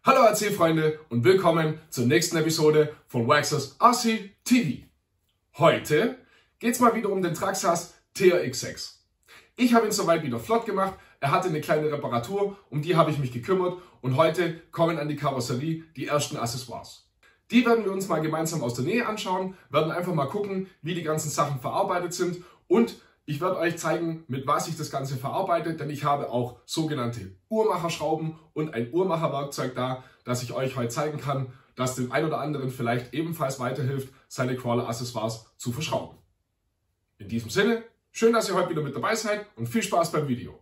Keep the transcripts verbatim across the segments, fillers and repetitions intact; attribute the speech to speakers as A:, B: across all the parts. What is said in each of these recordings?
A: Hallo R C-Freunde und willkommen zur nächsten Episode von Waxxers R C T V. Heute geht es mal wieder um den Traxxas T R X sechs. Ich habe ihn soweit wieder flott gemacht, er hatte eine kleine Reparatur, um die habe ich mich gekümmert und heute kommen an die Karosserie die ersten Accessoires. Die werden wir uns mal gemeinsam aus der Nähe anschauen, werden einfach mal gucken, wie die ganzen Sachen verarbeitet sind und ich werde euch zeigen, mit was ich das Ganze verarbeite, denn ich habe auch sogenannte Uhrmacherschrauben und ein Uhrmacherwerkzeug da, das ich euch heute zeigen kann, das dem einen oder anderen vielleicht ebenfalls weiterhilft, seine Crawler-Accessoires zu verschrauben. In diesem Sinne, schön, dass ihr heute wieder mit dabei seid und viel Spaß beim Video.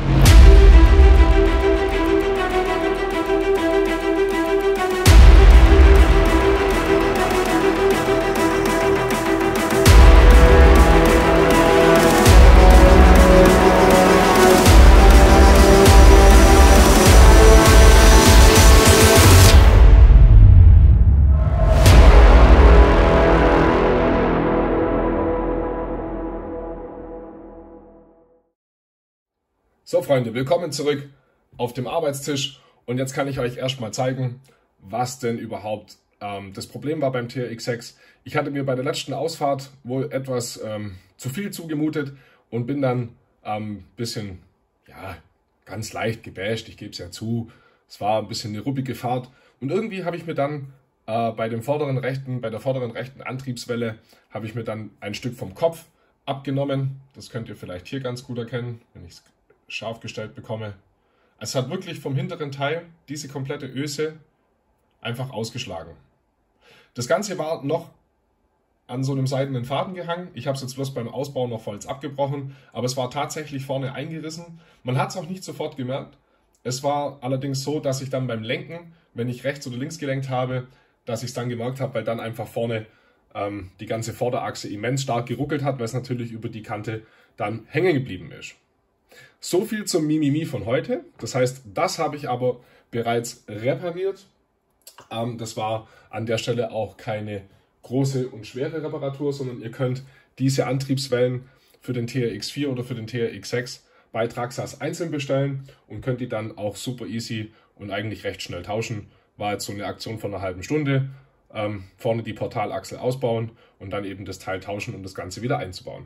A: So Freunde, willkommen zurück auf dem Arbeitstisch und jetzt kann ich euch erstmal zeigen, was denn überhaupt ähm, das Problem war beim T R X sechs. Ich hatte mir bei der letzten Ausfahrt wohl etwas ähm, zu viel zugemutet und bin dann ein ähm, bisschen, ja, ganz leicht gebasht, ich gebe es ja zu. Es war ein bisschen eine ruppige Fahrt und irgendwie habe ich mir dann äh, bei dem vorderen rechten, bei der vorderen rechten Antriebswelle habe ich mir dann ein Stück vom Kopf abgenommen. Das könnt ihr vielleicht hier ganz gut erkennen, wenn ich es scharf gestellt bekomme. Es hat wirklich vom hinteren Teil diese komplette Öse einfach ausgeschlagen. Das Ganze war noch an so einem seidenen Faden gehangen. Ich habe es jetzt bloß beim Ausbau noch voll abgebrochen, aber es war tatsächlich vorne eingerissen. Man hat es auch nicht sofort gemerkt. Es war allerdings so, dass ich dann beim Lenken, wenn ich rechts oder links gelenkt habe, dass ich es dann gemerkt habe, weil dann einfach vorne ähm, die ganze Vorderachse immens stark geruckelt hat, weil es natürlich über die Kante dann hängen geblieben ist. So viel zum Mimimi von heute. Das heißt, das habe ich aber bereits repariert. Ähm, das war an der Stelle auch keine große und schwere Reparatur, sondern ihr könnt diese Antriebswellen für den T R X vier oder für den T R X sechs bei Traxxas einzeln bestellen und könnt die dann auch super easy und eigentlich recht schnell tauschen. War jetzt so eine Aktion von einer halben Stunde. Ähm, vorne die Portalachse ausbauen und dann eben das Teil tauschen, um das Ganze wieder einzubauen.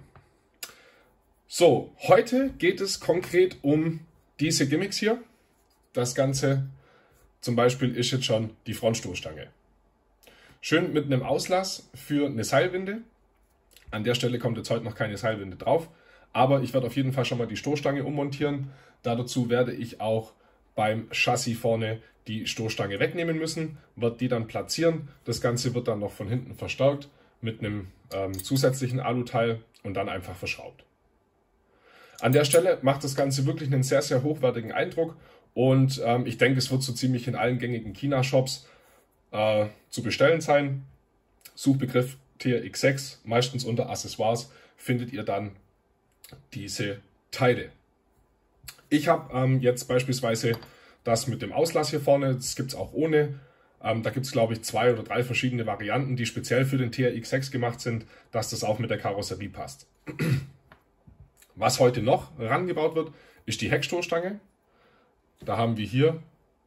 A: So, heute geht es konkret um diese Gimmicks hier. Das Ganze zum Beispiel ist jetzt schon die Frontstoßstange. Schön mit einem Auslass für eine Seilwinde. An der Stelle kommt jetzt heute noch keine Seilwinde drauf, aber ich werde auf jeden Fall schon mal die Stoßstange ummontieren. Dazu werde ich auch beim Chassis vorne die Stoßstange wegnehmen müssen, wird die dann platzieren. Das Ganze wird dann noch von hinten verstärkt mit einem ähm, zusätzlichen Aluteil und dann einfach verschraubt. An der Stelle macht das Ganze wirklich einen sehr, sehr hochwertigen Eindruck und ähm, ich denke, es wird so ziemlich in allen gängigen China-Shops äh, zu bestellen sein. Suchbegriff T R X sechs, meistens unter Accessoires, findet ihr dann diese Teile. Ich habe ähm, jetzt beispielsweise das mit dem Auslass hier vorne, das gibt es auch ohne. Ähm, da gibt es, glaube ich, zwei oder drei verschiedene Varianten, die speziell für den T R X sechs gemacht sind, dass das auch mit der Karosserie passt. Was heute noch rangebaut wird, ist die Heckstoßstange. Da haben wir hier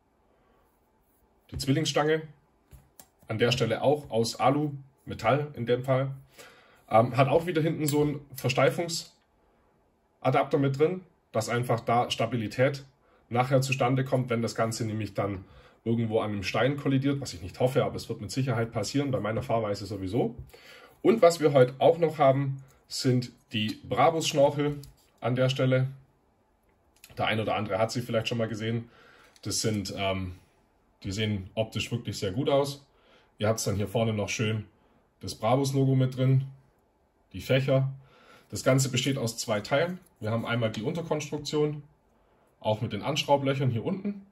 A: die Zwillingsstange. An der Stelle auch aus Alu, Metall in dem Fall. Ähm, hat auch wieder hinten so einen Versteifungsadapter mit drin, dass einfach da Stabilität nachher zustande kommt, wenn das Ganze nämlich dann irgendwo an einem Stein kollidiert, was ich nicht hoffe, aber es wird mit Sicherheit passieren, bei meiner Fahrweise sowieso. Und was wir heute auch noch haben, sind die Brabus-Schnorchel an der Stelle. Der ein oder andere hat sie vielleicht schon mal gesehen. Das sind, ähm, die sehen optisch wirklich sehr gut aus. Ihr habt dann hier vorne noch schön das Brabus-Logo mit drin, die Fächer. Das Ganze besteht aus zwei Teilen. Wir haben einmal die Unterkonstruktion, auch mit den Anschraublöchern hier unten.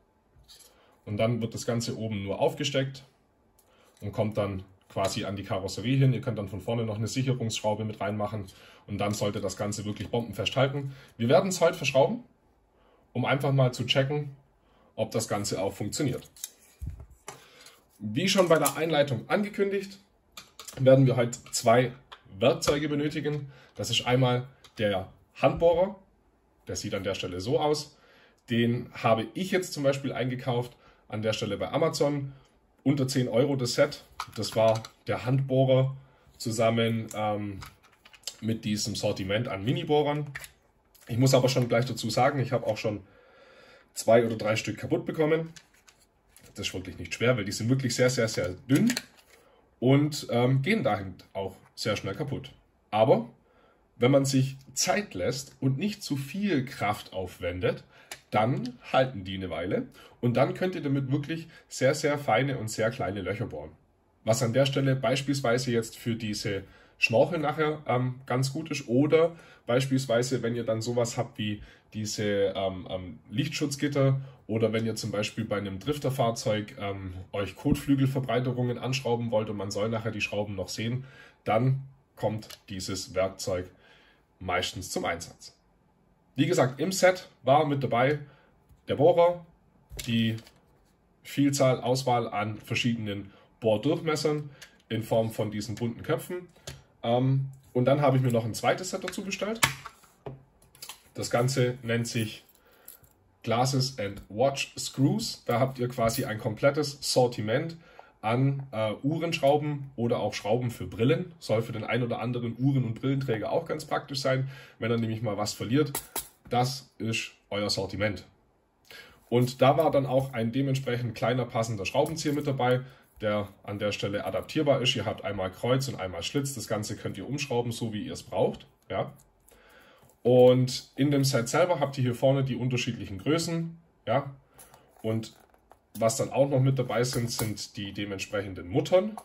A: Und dann wird das Ganze oben nur aufgesteckt und kommt dann quasi an die Karosserie hin. Ihr könnt dann von vorne noch eine Sicherungsschraube mit reinmachen und dann sollte das Ganze wirklich bombenfest halten. Wir werden es heute verschrauben, um einfach mal zu checken, ob das Ganze auch funktioniert. Wie schon bei der Einleitung angekündigt, werden wir heute zwei Werkzeuge benötigen. Das ist einmal der Handbohrer, der sieht an der Stelle so aus. Den habe ich jetzt zum Beispiel eingekauft, an der Stelle bei Amazon. Unter zehn Euro das Set. Das war der Handbohrer zusammen ähm, mit diesem Sortiment an Mini-Bohrern. Ich muss aber schon gleich dazu sagen, ich habe auch schon zwei oder drei Stück kaputt bekommen. Das ist wirklich nicht schwer, weil die sind wirklich sehr, sehr, sehr dünn und ähm, gehen dahin auch sehr schnell kaputt. Aber wenn man sich Zeit lässt und nicht zu viel Kraft aufwendet, dann halten die eine Weile und dann könnt ihr damit wirklich sehr, sehr feine und sehr kleine Löcher bohren. Was an der Stelle beispielsweise jetzt für diese Schnorchel nachher ähm, ganz gut ist oder beispielsweise, wenn ihr dann sowas habt wie diese ähm, ähm, Lichtschutzgitter oder wenn ihr zum Beispiel bei einem Drifterfahrzeug ähm, euch Kotflügelverbreiterungen anschrauben wollt und man soll nachher die Schrauben noch sehen, dann kommt dieses Werkzeug meistens zum Einsatz. Wie gesagt, im Set war mit dabei der Bohrer, die Vielzahl, Auswahl an verschiedenen Bohrdurchmessern in Form von diesen bunten Köpfen. Ähm, und dann habe ich mir noch ein zweites Set dazu bestellt. Das Ganze nennt sich Glasses and Watch Screws. Da habt ihr quasi ein komplettes Sortiment an äh, Uhrenschrauben oder auch Schrauben für Brillen. Soll für den ein oder anderen Uhren- und Brillenträger auch ganz praktisch sein, wenn er nämlich mal was verliert. Das ist euer Sortiment. Und da war dann auch ein dementsprechend kleiner passender Schraubenzieher mit dabei, der an der Stelle adaptierbar ist. Ihr habt einmal Kreuz und einmal Schlitz. Das Ganze könnt ihr umschrauben, so wie ihr es braucht. Ja. Und in dem Set selber habt ihr hier vorne die unterschiedlichen Größen. Ja. Und was dann auch noch mit dabei sind, sind die dementsprechenden Muttern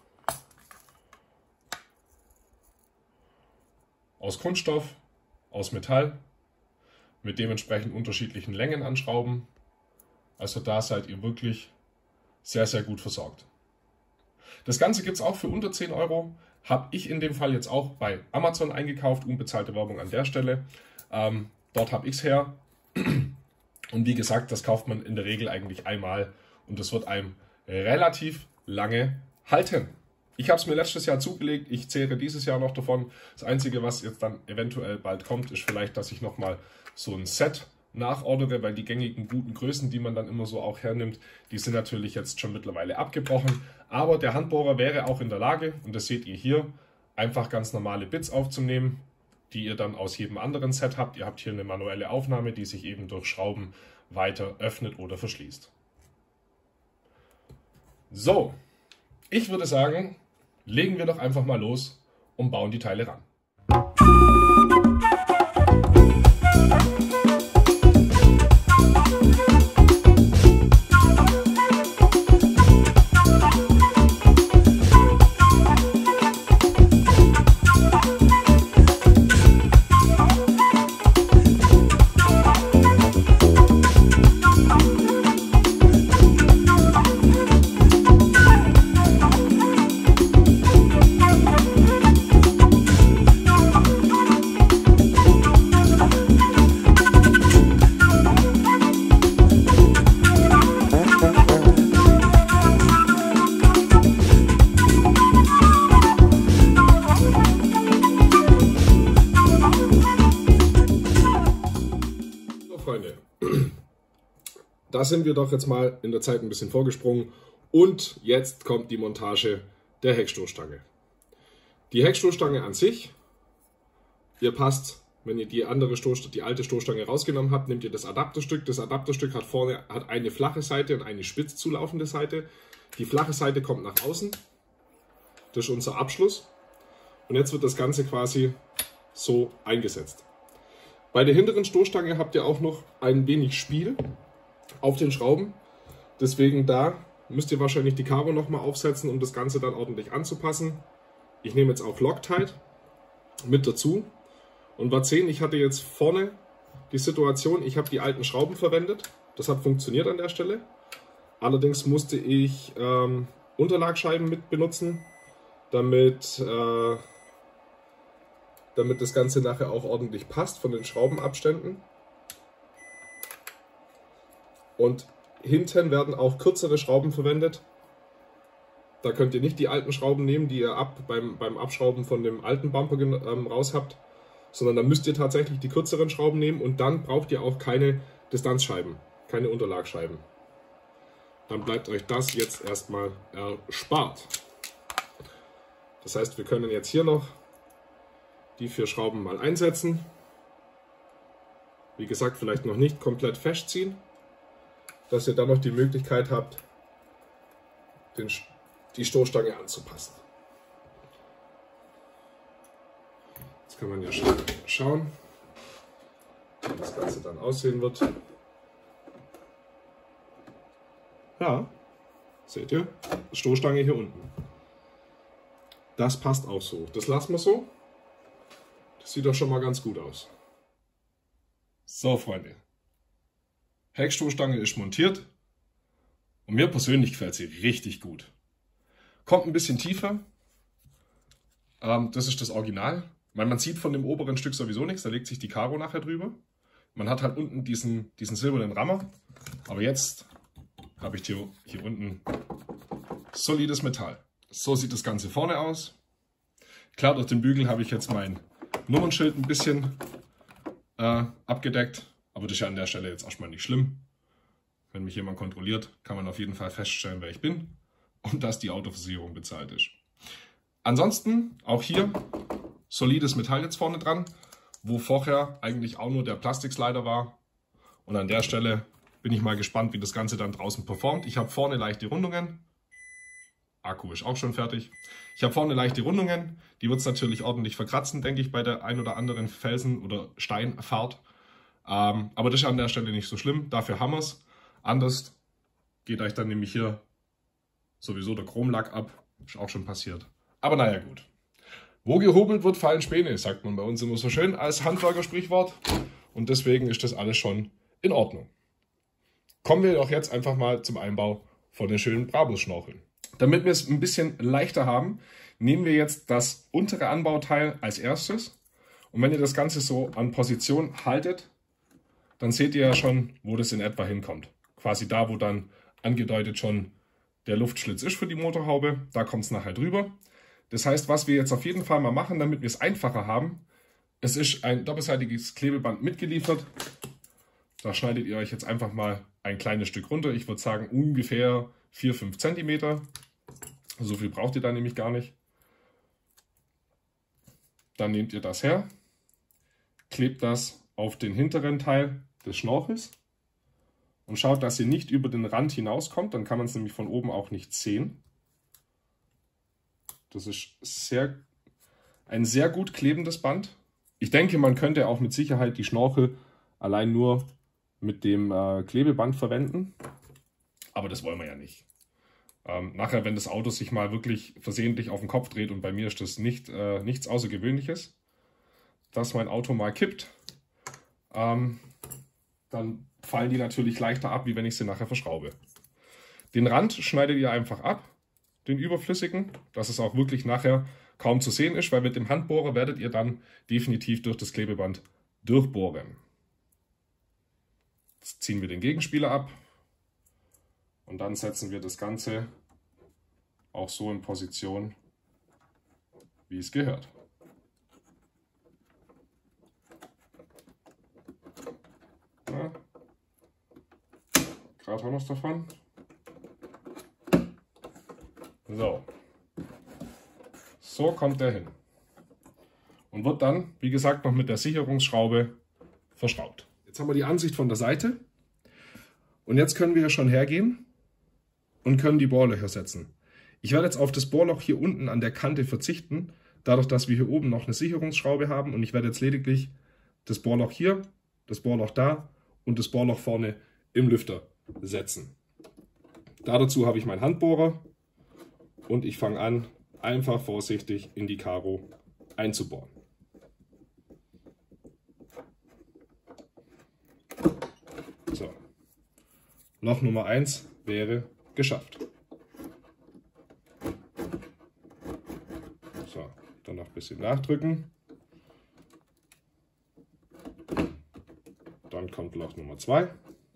A: aus Kunststoff, aus Metall, mit dementsprechend unterschiedlichen Längen an Schrauben. Also da seid ihr wirklich sehr, sehr gut versorgt. Das Ganze gibt es auch für unter zehn Euro. Habe ich in dem Fall jetzt auch bei Amazon eingekauft, unbezahlte Werbung an der Stelle. Ähm, dort habe ich es her. Und wie gesagt, das kauft man in der Regel eigentlich einmal und das wird einem relativ lange halten. Ich habe es mir letztes Jahr zugelegt, ich zehre dieses Jahr noch davon. Das Einzige, was jetzt dann eventuell bald kommt, ist vielleicht, dass ich nochmal so ein Set nachordere, weil die gängigen guten Größen, die man dann immer so auch hernimmt, die sind natürlich jetzt schon mittlerweile abgebrochen. Aber der Handbohrer wäre auch in der Lage, und das seht ihr hier, einfach ganz normale Bits aufzunehmen, die ihr dann aus jedem anderen Set habt. Ihr habt hier eine manuelle Aufnahme, die sich eben durch Schrauben weiter öffnet oder verschließt. So, ich würde sagen, legen wir doch einfach mal los und bauen die Teile ran. Freunde, da sind wir doch jetzt mal in der Zeit ein bisschen vorgesprungen und jetzt kommt die Montage der Heckstoßstange. Die Heckstoßstange an sich, ihr passt, wenn ihr die andere Stoß, die alte Stoßstange rausgenommen habt, nehmt ihr das Adapterstück. Das Adapterstück hat vorne hat eine flache Seite und eine spitz zulaufende Seite. Die flache Seite kommt nach außen. Das ist unser Abschluss. Und jetzt wird das Ganze quasi so eingesetzt. Bei der hinteren Stoßstange habt ihr auch noch ein wenig Spiel auf den Schrauben. Deswegen da müsst ihr wahrscheinlich die Karo nochmal aufsetzen, um das Ganze dann ordentlich anzupassen. Ich nehme jetzt auch Loctite mit dazu. Und was sehen, ich hatte jetzt vorne die Situation, ich habe die alten Schrauben verwendet. Das hat funktioniert an der Stelle. Allerdings musste ich ähm, Unterlagscheiben mit benutzen, damit... Äh, damit das Ganze nachher auch ordentlich passt von den Schraubenabständen. Und hinten werden auch kürzere Schrauben verwendet. Da könnt ihr nicht die alten Schrauben nehmen, die ihr ab, beim, beim Abschrauben von dem alten Bumper ähm, raus habt, sondern da müsst ihr tatsächlich die kürzeren Schrauben nehmen und dann braucht ihr auch keine Distanzscheiben, keine Unterlagscheiben. dann bleibt euch das jetzt erstmal erspart. Das heißt, wir können jetzt hier noch die vier Schrauben mal einsetzen. Wie gesagt, vielleicht noch nicht komplett festziehen, dass ihr dann noch die Möglichkeit habt, den, die Stoßstange anzupassen. Jetzt kann man ja schauen, wie das Ganze dann aussehen wird. Ja, seht ihr, Stoßstange hier unten. Das passt auch so. Das lassen wir so. Das sieht doch schon mal ganz gut aus. So, Freunde. Heckstoßstange ist montiert. Und mir persönlich gefällt sie richtig gut. Kommt ein bisschen tiefer. Ähm, das ist das Original. Weil man sieht von dem oberen Stück sowieso nichts. Da legt sich die Karo nachher drüber. Man hat halt unten diesen, diesen silbernen Rammer. Aber jetzt habe ich hier, hier unten solides Metall. So sieht das Ganze vorne aus. Klar, durch den Bügel habe ich jetzt mein Nummernschild ein bisschen äh, abgedeckt. Aber das ist ja an der Stelle jetzt erstmal nicht schlimm. Wenn mich jemand kontrolliert, kann man auf jeden Fall feststellen, wer ich bin und dass die Autoversicherung bezahlt ist. Ansonsten auch hier solides Metall jetzt vorne dran, wo vorher eigentlich auch nur der Plastikslider war. Und an der Stelle bin ich mal gespannt, wie das Ganze dann draußen performt. Ich habe vorne leichte Rundungen. Akku ist auch schon fertig. Ich habe vorne leichte Rundungen. Die wird es natürlich ordentlich verkratzen, denke ich, bei der ein oder anderen Felsen- oder Steinfahrt. Ähm, aber das ist an der Stelle nicht so schlimm. Dafür haben wir es. Anders geht euch dann nämlich hier sowieso der Chromlack ab. Ist auch schon passiert. Aber naja, gut. Wo gehobelt wird, fallen Späne, sagt man bei uns immer so schön als Handwerkersprichwort. Und deswegen ist das alles schon in Ordnung. Kommen wir doch jetzt einfach mal zum Einbau von den schönen Brabus-Schnorcheln. Damit wir es ein bisschen leichter haben, nehmen wir jetzt das untere Anbauteil als erstes. Und wenn ihr das Ganze so an Position haltet, dann seht ihr ja schon, wo das in etwa hinkommt. Quasi da, wo dann angedeutet schon der Luftschlitz ist für die Motorhaube. Da kommt es nachher drüber. Das heißt, was wir jetzt auf jeden Fall mal machen, damit wir es einfacher haben, es ist ein doppelseitiges Klebeband mitgeliefert. Da schneidet ihr euch jetzt einfach mal ein kleines Stück runter. Ich würde sagen ungefähr vier bis fünf Zentimeter. So viel braucht ihr da nämlich gar nicht. Dann nehmt ihr das her, klebt das auf den hinteren Teil des Schnorchels und schaut, dass ihr nicht über den Rand hinauskommt. Dann kann man es nämlich von oben auch nicht sehen. Das ist sehr, ein sehr gut klebendes Band. Ich denke, man könnte auch mit Sicherheit die Schnorchel allein nur mit dem äh, Klebeband verwenden. Aber das wollen wir ja nicht. Ähm, nachher, wenn das Auto sich mal wirklich versehentlich auf den Kopf dreht, und bei mir ist das nicht, äh, nichts Außergewöhnliches, dass mein Auto mal kippt, ähm, dann fallen die natürlich leichter ab, wie wenn ich sie nachher verschraube. Den Rand schneidet ihr einfach ab, den überflüssigen, dass es auch wirklich nachher kaum zu sehen ist, weil mit dem Handbohrer werdet ihr dann definitiv durch das Klebeband durchbohren. Jetzt ziehen wir den Gegenspieler ab und dann setzen wir das Ganze auch so in Position, wie es gehört. Ja. Gerade haben wir es davon. So. So kommt der hin. Und wird dann, wie gesagt, noch mit der Sicherungsschraube verschraubt. Jetzt haben wir die Ansicht von der Seite. Und jetzt können wir schon hergehen und können die Bohrlöcher setzen. Ich werde jetzt auf das Bohrloch hier unten an der Kante verzichten, dadurch, dass wir hier oben noch eine Sicherungsschraube haben. Und ich werde jetzt lediglich das Bohrloch hier, das Bohrloch da und das Bohrloch vorne im Lüfter setzen. Da dazu habe ich meinen Handbohrer und ich fange an, einfach vorsichtig in die Karo einzubohren. So. Loch Nummer eins wäre geschafft. So, dann noch ein bisschen nachdrücken. Dann kommt Loch Nummer zwei.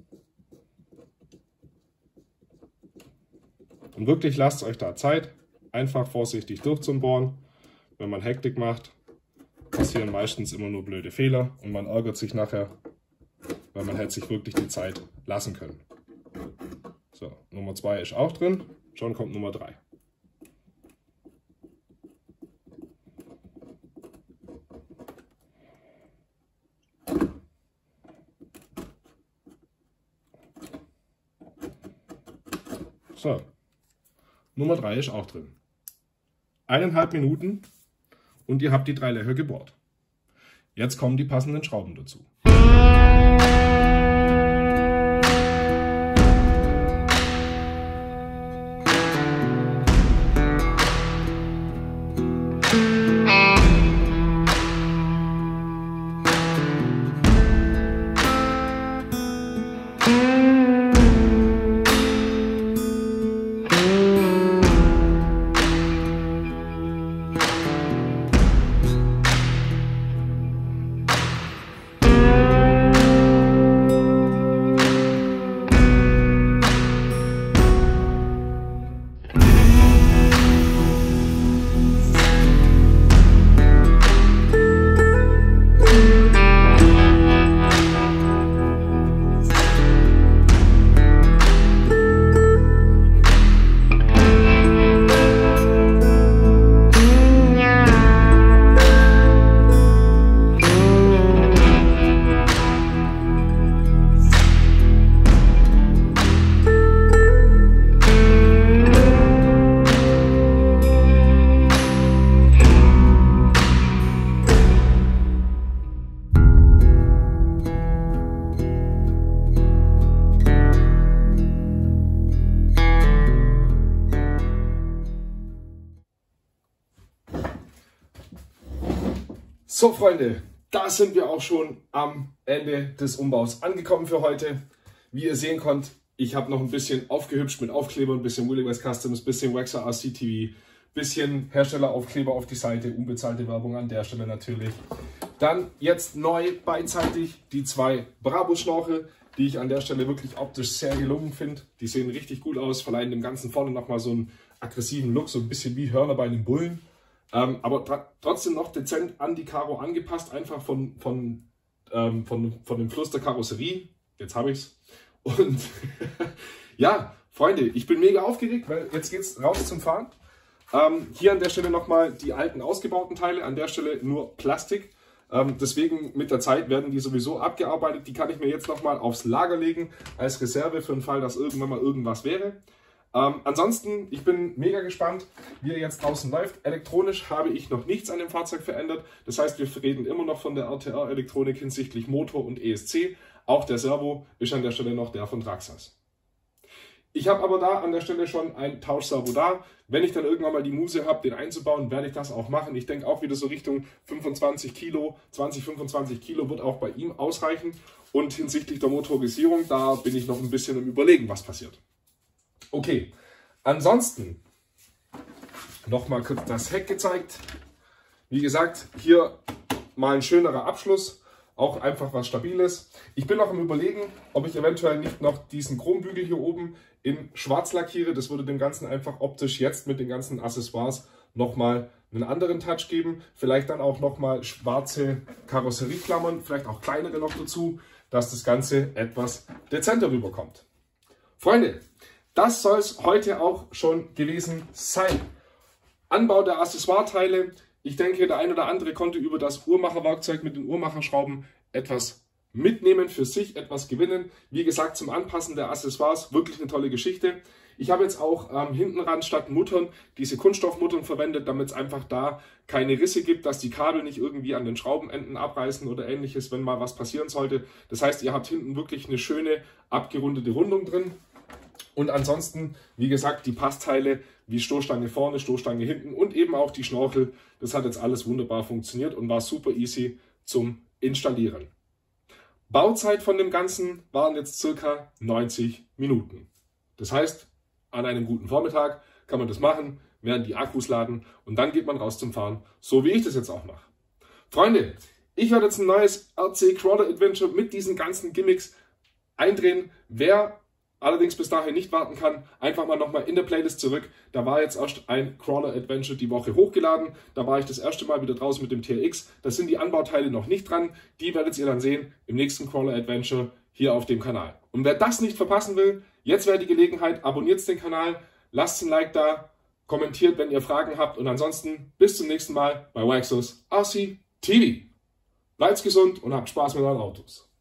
A: Und wirklich lasst euch da Zeit, einfach vorsichtig durchzubohren. Wenn man Hektik macht, passieren meistens immer nur blöde Fehler und man ärgert sich nachher, weil man hätte sich wirklich die Zeit lassen können. So, So, Nummer zwei ist auch drin. Schon kommt Nummer drei. So, Nummer drei ist auch drin. Eineinhalb Minuten und ihr habt die drei Löcher gebohrt. Jetzt kommen die passenden Schrauben dazu. So Freunde, da sind wir auch schon am Ende des Umbaus angekommen für heute. Wie ihr sehen könnt, ich habe noch ein bisschen aufgehübscht mit Aufklebern, ein bisschen Willy West Customs, ein bisschen Waxer R C T V, ein bisschen Herstelleraufkleber auf die Seite, unbezahlte Werbung an der Stelle natürlich. Dann jetzt neu beidseitig die zwei Brabus-Schnorchel, die ich an der Stelle wirklich optisch sehr gelungen finde. Die sehen richtig gut aus, verleihen dem Ganzen vorne nochmal so einen aggressiven Look, so ein bisschen wie Hörner bei einem Bullen. Ähm, aber trotzdem noch dezent an die Karo angepasst, einfach von, von, ähm, von, von dem Fluss der Karosserie. Jetzt habe ich es. Und ja, Freunde, ich bin mega aufgeregt, weil jetzt geht es raus zum Fahren. Ähm, hier an der Stelle nochmal die alten ausgebauten Teile, an der Stelle nur Plastik. Ähm, deswegen mit der Zeit werden die sowieso abgearbeitet. Die kann ich mir jetzt nochmal aufs Lager legen, als Reserve für den Fall, dass irgendwann mal irgendwas wäre. Ähm, ansonsten, ich bin mega gespannt, wie er jetzt draußen läuft. Elektronisch habe ich noch nichts an dem Fahrzeug verändert. Das heißt, wir reden immer noch von der R T R-Elektronik hinsichtlich Motor und E S C. Auch der Servo ist an der Stelle noch der von Traxxas. Ich habe aber da an der Stelle schon ein Tauschservo da. Wenn ich dann irgendwann mal die Muse habe, den einzubauen, werde ich das auch machen. Ich denke auch wieder so Richtung fünfundzwanzig Kilo, zwanzig, fünfundzwanzig Kilo wird auch bei ihm ausreichen. Und hinsichtlich der Motorisierung, da bin ich noch ein bisschen im Überlegen, was passiert. Okay, ansonsten nochmal kurz das Heck gezeigt. Wie gesagt, hier mal ein schönerer Abschluss, auch einfach was Stabiles. Ich bin noch am Überlegen, ob ich eventuell nicht noch diesen Chrombügel hier oben in schwarz lackiere. Das würde dem Ganzen einfach optisch jetzt mit den ganzen Accessoires nochmal einen anderen Touch geben. Vielleicht dann auch nochmal schwarze Karosserieklammern, vielleicht auch kleinere noch dazu, dass das Ganze etwas dezenter rüberkommt. Freunde, das soll es heute auch schon gewesen sein. Anbau der Accessoire-Teile. Ich denke, der ein oder andere konnte über das Uhrmacherwerkzeug mit den Uhrmacherschrauben etwas mitnehmen, für sich etwas gewinnen. Wie gesagt, zum Anpassen der Accessoires wirklich eine tolle Geschichte. Ich habe jetzt auch ähm, hinten ran statt Muttern diese Kunststoffmuttern verwendet, damit es einfach da keine Risse gibt, dass die Kabel nicht irgendwie an den Schraubenenden abreißen oder ähnliches, wenn mal was passieren sollte. Das heißt, ihr habt hinten wirklich eine schöne abgerundete Rundung drin. Und ansonsten, wie gesagt, die Passteile wie Stoßstange vorne, Stoßstange hinten und eben auch die Schnorchel. Das hat jetzt alles wunderbar funktioniert und war super easy zum Installieren. Bauzeit von dem Ganzen waren jetzt circa neunzig Minuten. Das heißt, an einem guten Vormittag kann man das machen, während die Akkus laden und dann geht man raus zum Fahren, so wie ich das jetzt auch mache. Freunde, ich werde jetzt ein neues R C Crawler Adventure mit diesen ganzen Gimmicks eindrehen. Wer allerdings bis dahin nicht warten kann, einfach mal nochmal in der Playlist zurück. Da war jetzt erst ein Crawler Adventure die Woche hochgeladen. Da war ich das erste Mal wieder draußen mit dem T R X. Da sind die Anbauteile noch nicht dran. Die werdet ihr dann sehen im nächsten Crawler Adventure hier auf dem Kanal. Und wer das nicht verpassen will, Jetzt wäre die Gelegenheit, abonniert den Kanal, lasst ein Like da, kommentiert, wenn ihr Fragen habt und ansonsten bis zum nächsten Mal bei Waxos R C T V. Bleibt gesund und habt Spaß mit euren Autos.